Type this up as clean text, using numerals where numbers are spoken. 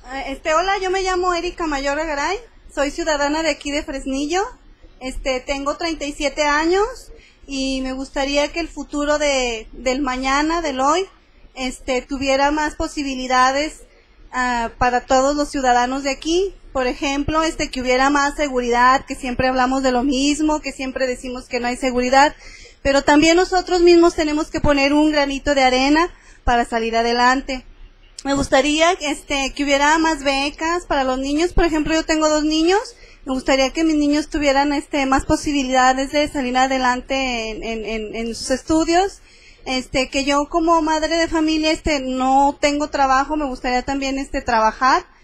Hola, yo me llamo Erika Mayor Garay, soy ciudadana de aquí de Fresnillo, tengo 37 años y me gustaría que el futuro del mañana, del hoy, tuviera más posibilidades para todos los ciudadanos de aquí. Por ejemplo, que hubiera más seguridad, que siempre hablamos de lo mismo, que siempre decimos que no hay seguridad, pero también nosotros mismos tenemos que poner un granito de arena para salir adelante. Me gustaría que hubiera más becas para los niños. Por ejemplo, yo tengo 2 niños. Me gustaría que mis niños tuvieran más posibilidades de salir adelante en sus estudios. Que yo como madre de familia no tengo trabajo, me gustaría también trabajar